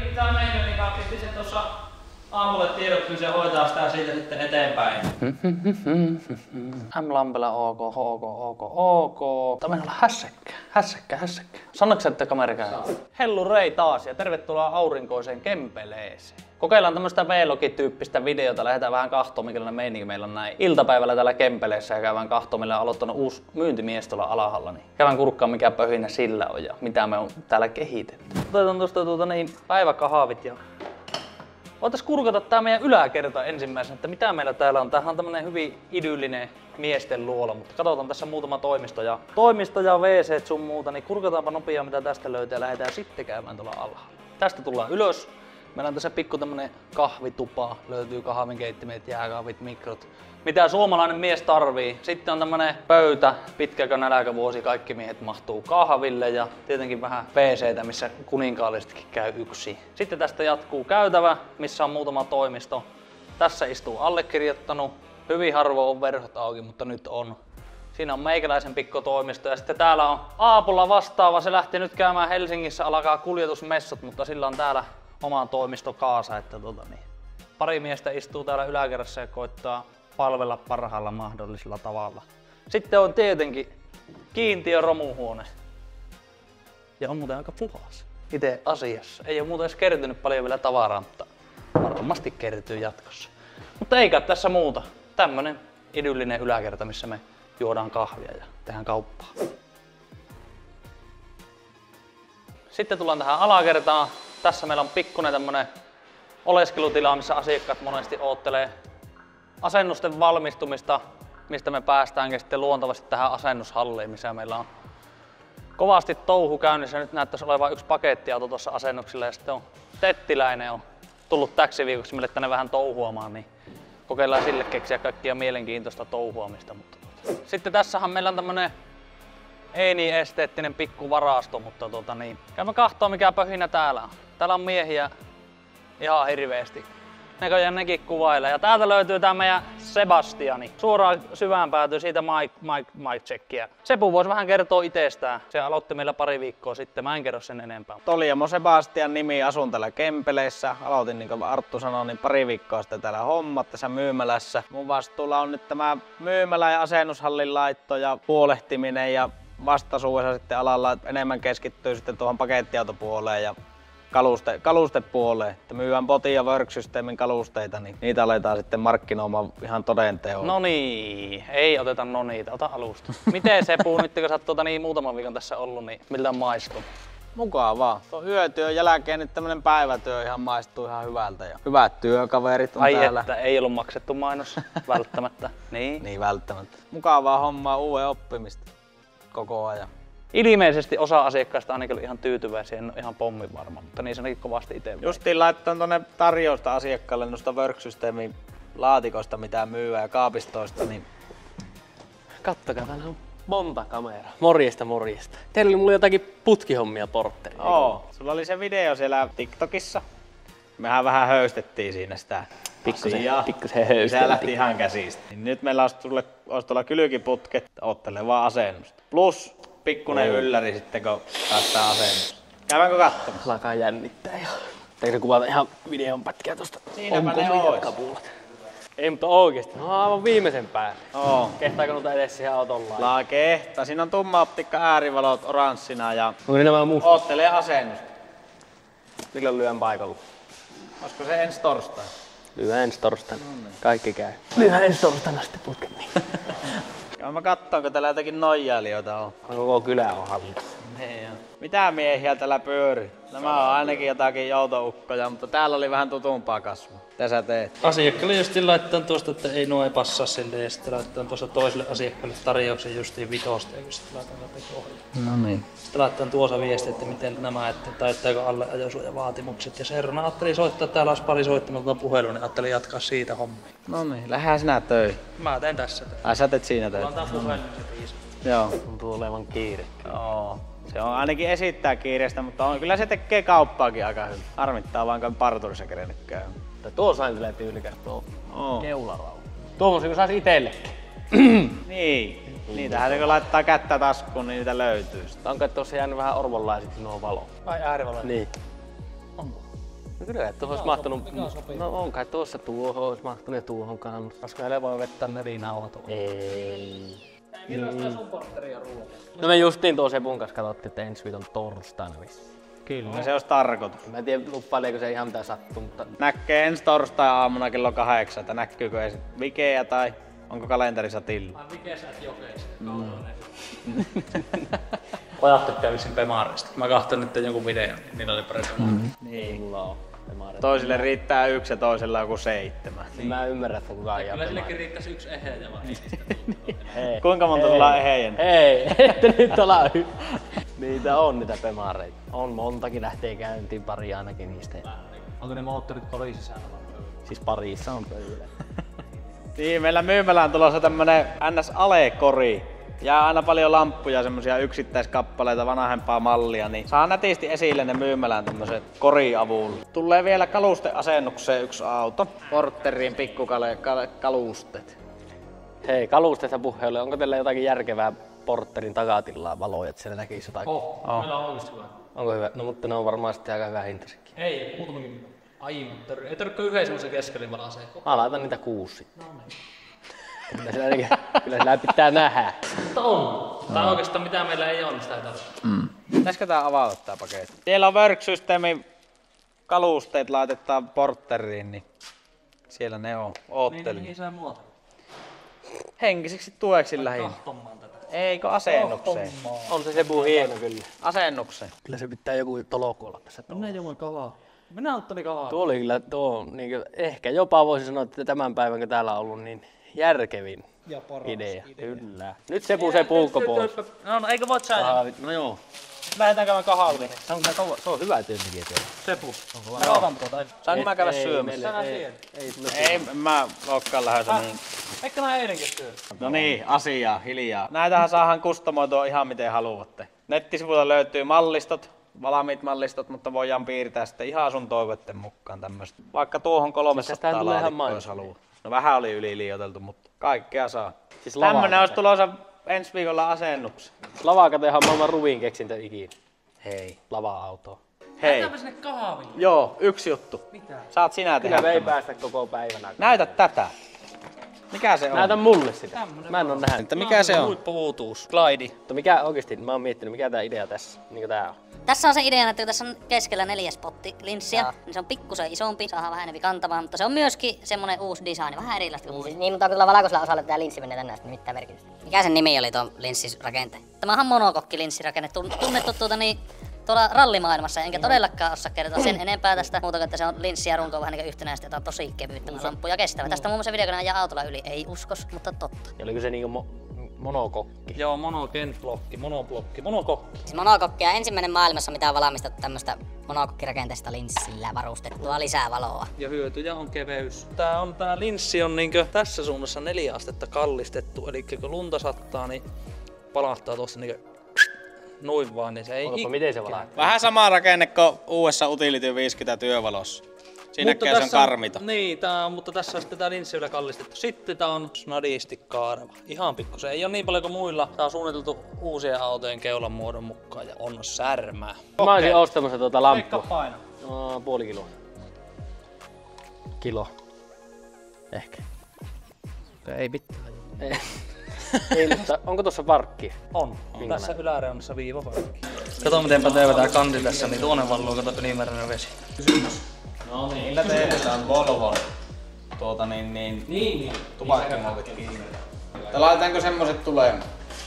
tää on mennyt, niin pisti sen tuossa aamulle tiedoksi, ja hoitaa sitä siitä sitten eteenpäin. M-lampella ok. Tämä on hässäkkä. Sanoitko että kamera käy? Hellu Rei taas ja tervetuloa aurinkoiseen Kempeleeseen. Kokeillaan tämmöstä vlog-tyyppistä videota, lähdetään vähän kahtoon, mikälainen meininki meillä on näin iltapäivällä täällä Kempeleessä ja käydään kahtoon. Meillä on aloittanut uusi myyntimies tuolla alhaalla, niin käydään kurkkaan mikä pöhinä sillä on ja mitä me on täällä kehitetty. Otetaan tuosta päiväkahvit ja voitais kurkata tää meidän yläkerta ensimmäisenä, että mitä meillä täällä on. Tämähän on tämmönen hyvin idyllinen miesten luola, mutta katsotaan tässä muutama toimisto ja WC sun muuta, niin kurkataanpa nopeaa mitä tästä löytää ja lähdetään sitten käymään tuolla alhaalla. Tästä tullaan ylös. Meillä on tässä pikku tämmönen kahvitupa, löytyy kahvinkeittimet, jääkaapit, mikrot. Mitä suomalainen mies tarvii. Sitten on tämmönen pöytä, pitkäkö nälkävuosi, kaikki miehet mahtuu kahville ja tietenkin vähän WC:tä, missä kuninkaallisestikin käy yksi. Sitten tästä jatkuu käytävä, missä on muutama toimisto. Tässä istuu allekirjoittanut. Hyvin harvoin on verhot auki, mutta nyt on. Siinä on meikäläisen pikkutoimisto ja sitten täällä on Aapolla vastaava. Se lähti nyt käymään Helsingissä, alkaa kuljetusmessut, mutta sillä on täällä oman toimisto kaasa, että pari miestä istuu täällä yläkerrassa ja koittaa palvella parhaalla mahdollisella tavalla. Sitten on tietenkin kiintiö romuhuone. Ja on muuten aika puhas itse asiassa. Ei ole muuten edes kertynyt paljon vielä tavaraa, mutta varmasti kertyy jatkossa. Mutta eikä tässä muuta. Tämmönen idyllinen yläkerta, missä me juodaan kahvia ja tehdään kauppaa. Sitten tullaan tähän alakertaan. Tässä meillä on pikkuinen tämmönen oleskelutila, missä asiakkaat monesti oottelee asennusten valmistumista, mistä me päästäänkin sitten luontavasti tähän asennushalliin, missä meillä on kovasti touhu käynnissä. Nyt näyttäisi olevan yksi pakettiauto tuossa asennuksilla ja sitten on Tettiläinen on tullut täksi viikoksi meille tänne vähän touhuamaan, niin kokeillaan sille keksiä kaikkia mielenkiintoista touhuamista. Sitten tässähän meillä on tämmönen ei niin esteettinen pikku varasto, mutta käymme kahtoo mikä pöhinä täällä on. Täällä on miehiä ihan hirveesti. Näköjään nekin kuvailee. Ja täältä löytyy tää meidän Sebastiani. Suoraan syvään päätyy siitä mic checkia. Sepu voisi vähän kertoa itsestään. Se aloitti meillä pari viikkoa sitten. Mä en kerro sen enempää. Toljamo Sebastian nimi, asun täällä Kempeleessä. Aloitin niin kuin Arttu sanoi, niin pari viikkoa sitten täällä hommat tässä myymälässä. Mun vastuulla on nyt tämä myymälä ja asennushallin laitto ja huolehtiminen ja vastaisuudessa sitten alalla enemmän keskittyy sitten tuohon pakettiautopuoleen ja kalustepuoleen. Että myydään Botin ja Work-systeemin kalusteita, niin niitä aletaan sitten markkinoimaan ihan todenteolla. No niin, ei oteta niitä, ota alusta. Miten Sepu, nyt kun sä oot muutaman viikon tässä ollut, niin miltä maistuu? Mukavaa. Tuon yötyön jälkeen nyt tämmönen päivätyö ihan maistuu ihan hyvältä ja hyvät työkaverit on täällä. Että ei ollut maksettu mainos välttämättä. Niin välttämättä. Mukavaa hommaa, uuden oppimista koko ajan. Ilmeisesti osa asiakkaista on ihan tyytyväisiä, en ole ihan pommin varma, mutta niin ainakin kovasti itse. Justiin laittaa tuonne tarjousta asiakkaalle noista Work-systeemin laatikoista mitä myyä ja kaapistoista, niin kattokaa, täällä on monta kameraa. Morjesta. Teillä oli mulla jotakin putkihommia portteriin. Oo, sulla oli se video siellä TikTokissa. Mehän vähän höystettiin siinä sitä Pikkusen höystettiin. Se lähti ihan käsistä. Niin nyt meillä olisi tuolla kylkiputket ottelevaa asennusta. Plus pikkunen ylläri sitten kun päästään asennusta. Käydäänkö katsomassa? Alkaa jännittää jo. Teikö kuvata ihan videon pätkää tosta? Siinäpä ne ois. Ei, mutta oikeesti. No aivan viimeisen päälle. Oo. Kehtaako noita edes siihen autolla? Laa kehtaa. Siinä on tumma optikka äärivalot oranssina ja onko nämä musta? oottelee asennusta. Milloin lyön paikalla? Olisiko se ensi torstai? Lyö ensi torstaina. Kaikki käy. Lyö ensi torstaina sitten putket. Mä katsoinko täällä jotakin noijailijoita on. Koko kylä on hallinnut. Niin on. Mitä miehiä täällä pyörii? Nämä on ainakin jotakin joutoukkoja, mutta täällä oli vähän tutumpaa kasvua. Mitä sä teet? Asiakkaalle justiin laittaa tuosta, että ei passaa sille ja sitten laittaa tuosta toiselle asiakkaalle tarjouksen justiin vitosta ja sitten laittaa ohjelma. No niin. Sitten laittaa tuossa viesti, että miten nämä, että taittaako alle ajosuojavaatimukset. Ja seuraavana ajattelin soittaa, täällä olisi pari soittamalta puhelun, niin ajattelin jatkaa siitä hommia. No niin, lähdetään sinä töihin. Mä teen tässä. Ai sä teet siinä töitä? Antaa puhelun se piisa. Joo. Tuntuu olevan kiire. Joo. Se on ainakin esittää kiireistä, mutta kyllä se tekee kauppaakin aika hyvin. Harmittaa vaan, kun parturissa kerennyt käy. Tuo sain kyllä tyylikäs tuo Oo. neularauta. Tuommoisen kun saisi itsellekin. Niin. Niitähän kun laittaa kättä taskuun, niin niitä löytyy. Onko tuossa jäänyt vähän orvonlaisiksi nuo valo? Ai äärivalo. Niin. Onko? No kyllä, että tuohon olisi mahtunut... No on kai tuossa tuohon olisi mahtunut ja tuohon kanssa. Koska heille voi vettää nelinauhat. Ei. No me justiin tuon Sepun kanssa katsottiin, että ensi viikon torstaina vissiin. Kyllä, se olisi tarkoitus. Mä en tiedä luppaileeko se ihan mitä sattuu, mutta... Näkee ensi torstai-aamuna kello 8, että näkyykö edes Vikeä tai onko kalenterissa tilli. Vikeä sä et jokeista. Pojat tykkää vissiin Pemarista. Mä kahtoin nyt jonkun videon, niin niillä oli pari Niin. Mulla on. Toisille riittää 1 ja toisella joku 7. Niin. Mä ymmärrän, että kukaan ei Kyllä sillekin riittäisi 1 eheä vaan ei niistä. Kuinka monta tullaan ehejen? Ei, ette nyt ala niitä on niitä Pemareita. On montakin lähtee käyntiin, pari ainakin niistä. Onko ne moottorit kodin sisällä? Siis parissa on pöydä. Niin, meillä myymälään tulossa tämmönen NS-alekori. Jää aina paljon lamppuja, semmosia yksittäiskappaleita, vanhempaa mallia, niin saa nätisti esille ne myymälään tämmöset koriavulla. Tulee vielä kalusteasennukseen 1 auto. Porteriin pikkukalusteet. Hei, kalusteesta puheelle, onko teillä jotakin järkevää Porterin takatilaa valoja, että siellä näkisi jotakin? Meillä on oikeesti hyvä. Onko hyvä? No mutta ne on varmaan sitten aika hyvä hintaisekin. Ei, muutamakin. Aivan, ei tarvitse yhden semmosen keskelin valaseen. Mä laitan niitä 6. No niin. Kyllä sillä pitää nähdä. Mutta on. Tai oikeastaan mitä meillä ei ole, niin sitä ei tarvitse. Pitäisikö tää avata tää paketti? Siellä on work-systeemin kalusteet laitetaan Porteriin, niin siellä ne on. Oottelin. Niin se muoto. Henkiseksi tueksi lähinnä. Kahtomaan tätä. Eikö asennukseen? On se Sebu hieno kyllä. Asennukseen. Kyllä se pitää joku tolokku olla tässä. Minä juman kavaa. Minä ottani kavaa. Tuo oli kyllä, niin ehkä jopa voisi sanoa, että tämän päivän kun täällä on ollut niin järkevin idea. Kyllä. Nyt Sebu se puukko pois. No eikö voit säädä? No joo. Lähdetään käymään kahville. Se on hyvä työntekijä teillä. Sepu. Mä otan tuota. Saanko mä käydä syömässä? Tänään siihen. Ei, mä olekaan lähdössä niin. Eikö nää eilenkin syö? No niin, asiaa, hiljaa. Näitähän saadaan kustomoitua ihan miten haluatte. Nettisivuilta löytyy mallistot, valmiit mallistot, mutta voidaan piirtää sitten ihan sun toiveiden mukaan tämmöistä. Vaikka tuohon 300 laatikkoa, jos haluaa. No vähän oli yliliioiteltu, mutta kaikkea saa. Siis Tämmönen olisi tulossa ensi viikolla asennukseen. Lavakatehan maailman ruvin keksintö ikinä. Hei. Lava-auto. Hei. Lähdetäänkö sinne kahville? Joo, 1 juttu. Mitä? Saat sinä tehdä. Kyllä me ei tämän. päästä koko päivänä. Näytä tätä. Mikä se on? Näytä mulle sitä. Mä en oo nähnyt. Että mikä se on? Huippuvuutuus. Glide. Mutta mikä oikeesti, mä oon miettinyt, mikä tää idea tässä, niinku tää on. Tässä on se ideana, että kun tässä on keskellä 4 spottilinssiä, niin se on pikkusen isompi, saadaan vähän enemmän kantavaa, mutta se on myöskin semmonen uusi design, vähän erilaista kuin uusi. Niin, mutta onko tuolla valkoisella osalla tämä linssi menee tänne asti mitään merkitystä? Mikä sen nimi oli tuon linssirakenteen? Tämä on monokokki-linssirakenne, tunnettu tuolla rallimaailmassa, enkä todellakaan osaa kertoa sen enempää tästä, muuta kuin että se on linssi ja runko vähän niin yhtenäistä, ja tää on tosi kevyt, tämä lamppu ja kestävä. Tästä muun muassa video, kun ajaa autolla yli, ei uskos, mutta totta. Ja oliko se niinku monokokki? Joo, monokentblokki, monokokki. Siis monokokki on ensimmäinen maailmassa, mitä on valmistettu tämmöstä monokokkirakenteesta linssillä varustettua lisää valoa. Ja hyötyjä on keveys. Tää linssi on niinkö tässä suunnassa 4 astetta kallistettu, eli kun lunta sattaa, niin palahtaa tuossa niinkö noin vaan, niin se ei Miten se valaa? Vähän sama rakenne kuin uudessa Utility 50 työvalossa. Siinäkin se on karmita. Niin, mutta tässä on sitten tää linssi yllä kallistettu. Sitten tää on snadisti kaareva. Ihan pikkusen. Ei ole niin paljon kuin muilla. Tää on suunniteltu uusien autojen keulan muodon mukaan ja on särmää. Mä olisin ostamassa tuota Veikka lamppua. paino. No, puoli kiloa. Kilo. Ehkä. Ei mitään. Ei, mutta onko tuossa parkki? On. Tässä yläreunassa viivaparkki. Kato mitenpä teevä tää kanti tässä, niin tuonne valluu, kato ylimääräinen vesi. No niin, millä tehdään Volvon tupakkimuovit kiinni. Laitetaanko semmoset tulemaan?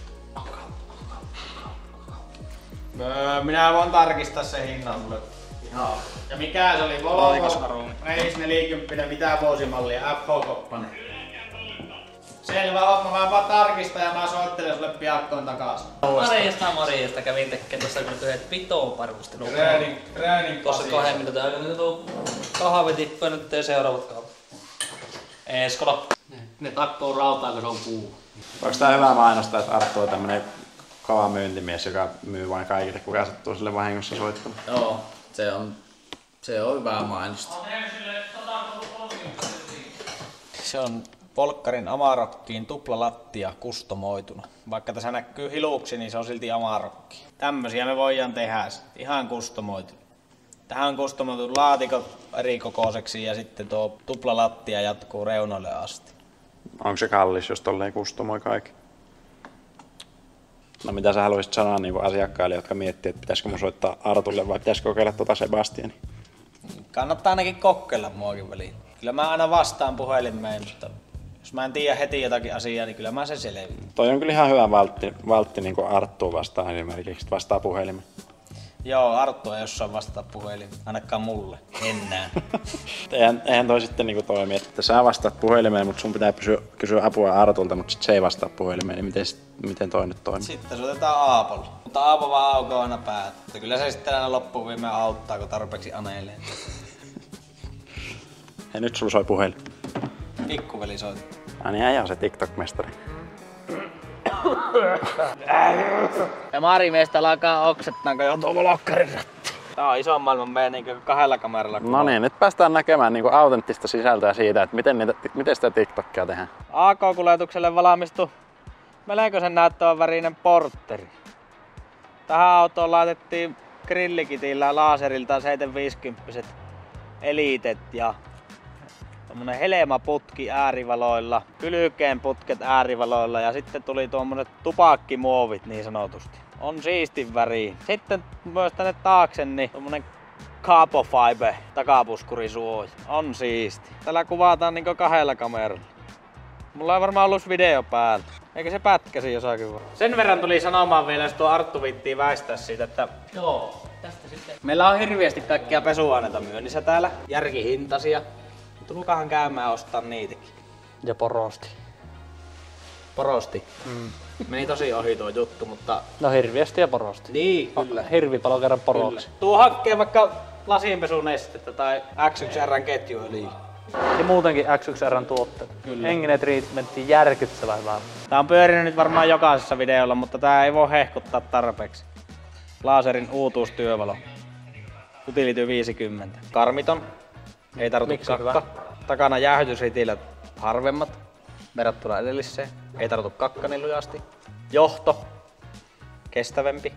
Minä voin tarkistaa sen hinnan sulle. Ja mikä se oli? Volvo Race 40, mitä vuosimallia? FH Company. Selvä, mä vaan tarkistan ja mä soittelen sulle piakkoin takaisin. Marjasta kävin tekemään tuossa kun yhdet pitoparustelua. Treening Tuossa 2 minuutin aikana tuo kahvetippuja nyt tee seuraavat kahvet. Eskola. Ne takkoo rautaa, kun se on puu. Onko tää hyvä mainostaa, että Arttu on tämmönen kova myyntimies, joka myy vain kaikille, kuka sattuu sille vahingossa soittamaan? Joo, se on hyvä mainosta. Se on Polkkarin Amarokkiin tuplalattia kustomoituna. Vaikka tässä näkyy hiluksi, niin se on silti Amarokki. Tämmösiä me voidaan tehdä ihan kustomoituna. Tähän on kustomoitu laatikot eri kokoiseksi ja sitten tuo tuplalattia jatkuu reunoille asti. Onko se kallis, jos tolleen kustomoi kaikki? No mitä sä haluaisit sanoa niin asiakkaille, jotka miettii, että pitäisikö mun soittaa Artulle vai pitäisikö kokeilla tuota Sebastiania? Kannattaa ainakin kokeilla muakin väliin. Kyllä mä aina vastaan puhelimeen, mutta jos mä en tiedä heti jotakin asiaa, niin kyllä mä sen selviin. Toi on kyllä ihan hyvä valtti niin Arttua vastaan esimerkiksi, että vastaa puhelimeen. Joo, Arttu ei jossain vastata puhelimeen, ainakaan mulle, enää. eihän toi sitten niin toimi, että sä vastaat puhelimeen, mutta sun pitää kysyä apua Artulta, mutta sit se ei vastaa puhelimeen, niin miten toi nyt toimii? Sitten soitetaan Aapolle, mutta Aapo vaan aukoo aina päät. Kyllä se sitten aina loppuun viimein auttaa, kun tarpeeksi anelee. Ja nyt sulla soi puhelin. Pikkuveli soittaa. Niin äijä on se TikTok-mestari. Ja Mari meistä alkaa oksettaanko jo tuolla lokkarin ratti. Tää on ison maailman meidän niin 2 kameralla. No niin, nyt päästään näkemään niin autenttista sisältöä siitä, että miten sitä TikTokia tehdään. AK-kuljetukselle valmistui melkoisen näyttävän värinen portteri. Tähän autoon laitettiin grillikitillä laaserilta 750 elitet ja tommonen helmaputki äärivaloilla, kylkeen putket äärivaloilla ja sitten tuli tuommoiset tupakkimuovit niin sanotusti. On siistin väri. Sitten myös tänne taakse niin tommonen Carbon Fiber takapuskurisuoja. On siisti. Tällä kuvataan niinku 2 kameralla. Mulla ei varmaan ollut video päällä. Eikä se pätkäsi jossakin vaan. Sen verran tuli sanomaan vielä, jos tuo Arttu viittii väistää siitä, että Joo, tästä sitten. meillä on hirveästi kaikkia pesuaineita myynnissä täällä. Järkihintaisia. Tulkahan käymään ostaa niitäkin. Ja porosti. Porosti. Meni tosi ohi tuo juttu, mutta... No hirviästi ja porosti. Niin, kyllä. Hirvipalo kerran poroksi. Tuo hakkee vaikka lasiinpesunestettä tai X1R:n ketjuöljyä. Ja muutenkin X1R:n tuotteet. Kyllä. Henkinen treatmentti järkyttävän hyvä. Tää on pyörinyt nyt varmaan jokaisessa videolla, mutta tää ei voi hehkuttaa tarpeeksi. Laserin uutuustyövalo. Utility 50. Karmiton. Ei tartu Miksi kakka. hyvä? Takana jäähytysritilät harvemmat verrattuna edelliseen. Ei tartu kakka niin lujasti. Johto. Kestävämpi.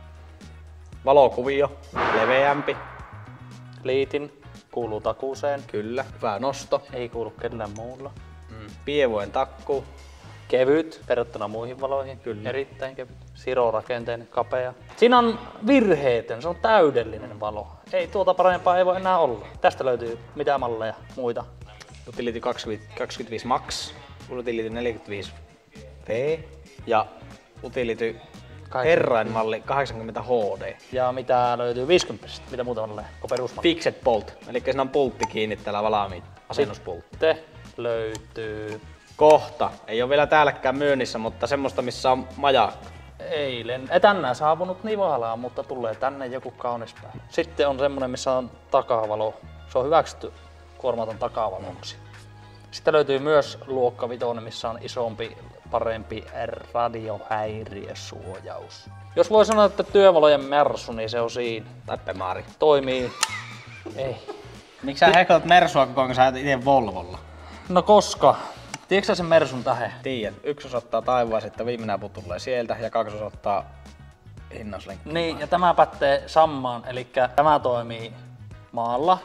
Valokuvio. Leveämpi. Liitin kuuluu takuuseen. Kyllä. Hyvä nosto. Ei kuulu kellään muulla. Pievuen takku. Kevyt verrattuna muihin valoihin. Kyllä. Erittäin kevyt. Sirorakenteinen, kapea. Siinä on virheetön, se on täydellinen valo. Ei tuota parempaa ei voi enää olla. Tästä löytyy mitä malleja muita. Utility 25 Max. Utility 45 V. Ja Utility herrainmalli 80 HD. Ja mitä löytyy 50? Mitä muuta malleja? Perusmalli. Fixed Bolt. Eli siinä on pultti kiinni täällä valmiin. Asennuspultti. Sitten löytyy Kohta. Ei ole vielä täälläkään myynnissä, mutta semmoista missä on majakka. eilen, tänään saapunut Nivalaan, mutta tulee tänne joku kaunis päivä. Sitten on semmonen, missä on takavalo. Se on hyväksytty kuormaton takavaloksi. Sitten löytyy myös luokka 5, missä on isompi, parempi radiohäiriösuojaus. Jos voi sanoa, että työvalojen Mersu, niin se on siinä. Tai Pemari. Toimii. Ei. Miksi sä hehkutat Mersua koko ajan, kun sä ajat ite Volvolla? No koska? Tiedätkö sä sen Mersun tähen? Tiedän. 1 osoittaa taivaan, että viimeinen apu tulee sieltä ja 2 osoittaa hinnauslenkkiä. Niin, ja tämä pätee sammaan, eli tämä toimii maalla,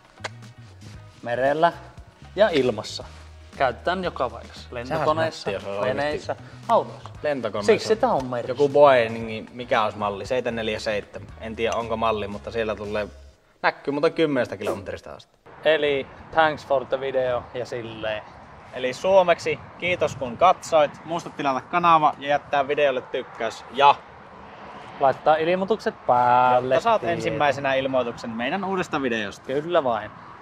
merellä ja ilmassa. Käytetään joka paikassa. Lentokoneissa, Sehän olisi nätti, veneissä, autoissa. Lentokoneessa. Siksi tämä on Mersu. Joku Boeing, mikä olisi malli? 747. En tiedä onko malli, mutta siellä tulee näkyy mutta 10 kilometristä asti. Eli thanks for the video ja silleen. Eli suomeksi kiitos kun katsoit. Muista tilata kanava ja jättää videolle tykkäys. Ja Laittaa ilmoitukset päälle. jotta saat ensimmäisenä ilmoituksen meidän uudesta videosta. Kyllä vain.